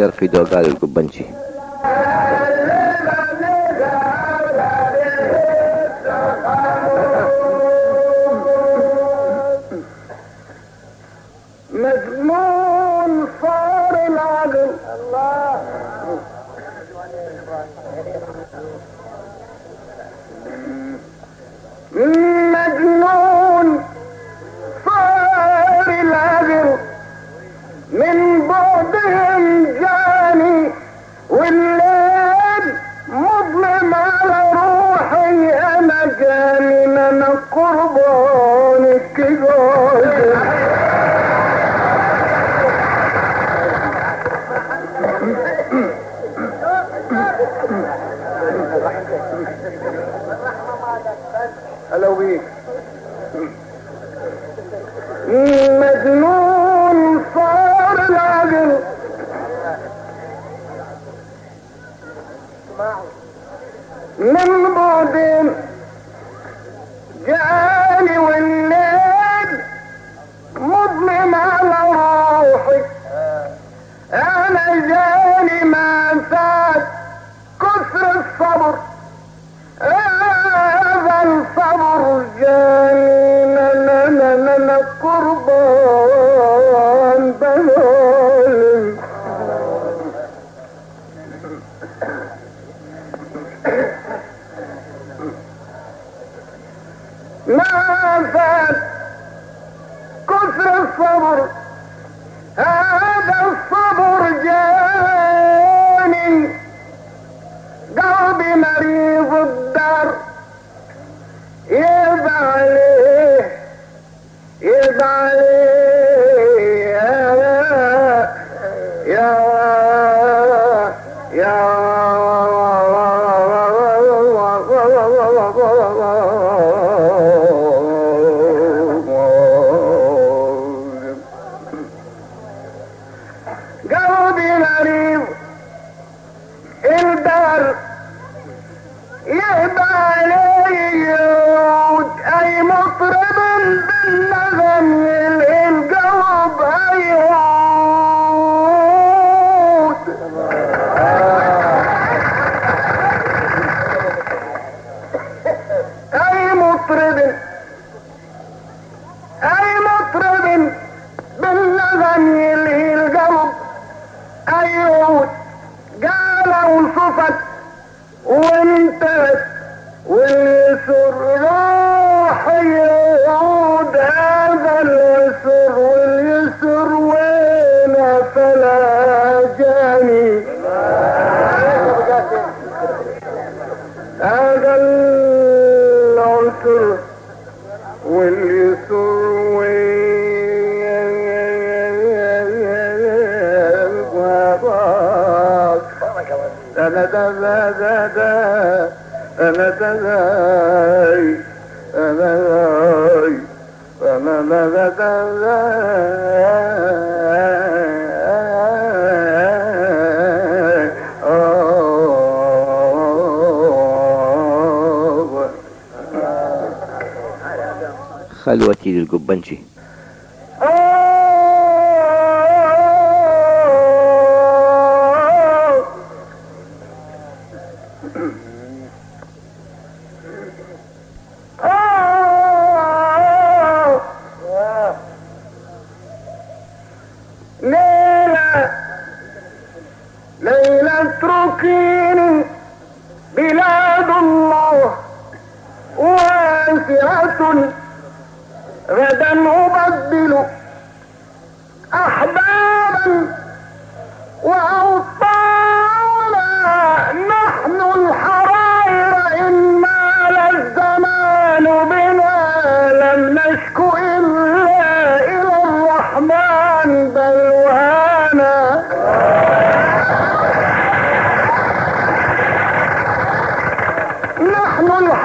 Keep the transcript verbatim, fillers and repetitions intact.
حاضر في دوغال القبنجي. مجنون صار العقل الله مجنون صار العقل من بعدهم جاني والليل مظلم على روحي انا جاني انا قربانك جوزي هلا بيك مجنون صار العقل من بعدين جاني والليل مظلم على روحي انا جاني ما فات كثر الصبر هذا الصبر جاني لا لا لا لا قربان بلول ما فات كثر الصبر هذا الصبر جاني قلبي مريض الدار يبع عليه يبع عليه يا يا قلبي مريض الدار يهبى علي يعود اي مطرب بالنغم القلب يعود اي مطرب اي مطرب بالنغم القلب يعود قال وصفت وانتهت واليسر روحي يعود هذا اليسر واليسر وين فلا جاني هذا العسر واليسر أنا دا دا دا دا أنا دا داي أنا داي أنا دا دا دا خلوتي للقبنجي. ليلة اتركيني بلاد الله واسعة غدا أبدل أحبابا وأوطانا نحن الحرائر إن مال الزمان بنا لم نشكو إلا إلى الرحمن بلوانا نحن